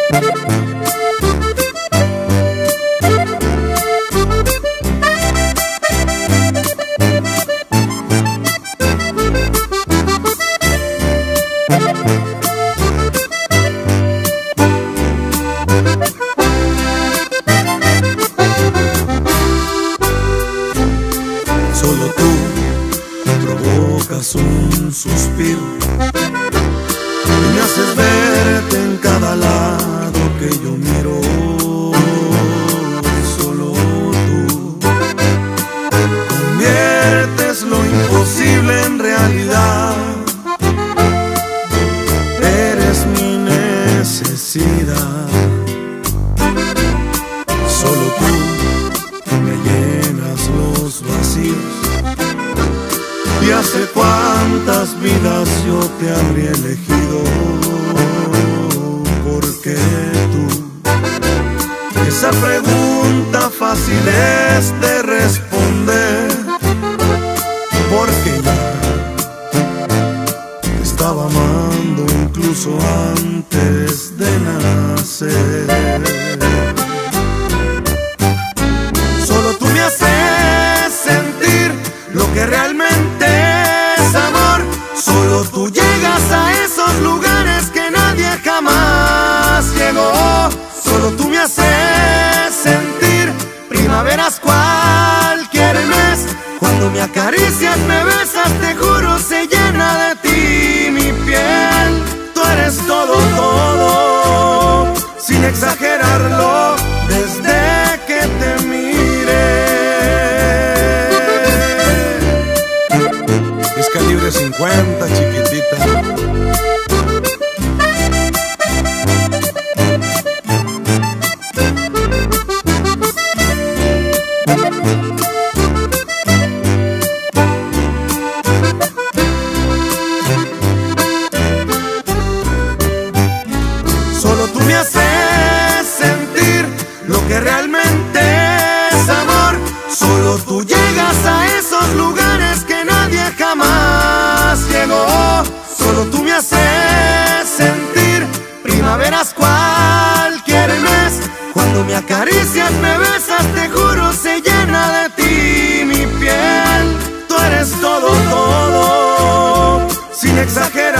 Solo tú provocas un suspiro y me haces verte en cada lado que yo miro. Solo tú conviertes lo imposible en realidad. Eres mi necesidad. Solo tú me llenas los vacíos. Y hace cuántas vidas yo te habría elegido, porque tú, esa pregunta fácil es de responder, porque ya te estaba amando incluso antes de nacer. Solo tú me haces sentir lo que realmente es amor. Solo tú llegas a esos lugares que nadie jamás llegó. Solo tú me haces sentir primaveras cualquier mes. Cuando me acaricias, me besas, te juro, se llena de ti mi piel. Tú eres todo, todo, sin exagerarlo, desde que te miré. Es calibre 50, chiquitita. Solo tú me haces sentir lo que realmente es amor. Solo tú llegas a esos lugares que nadie jamás llegó. Solo tú me haces sentir primaveras cualquier mes. Cuando me acaricias, me besas, te juro, se llena de ti mi piel. Tú eres todo, todo, sin exagerar.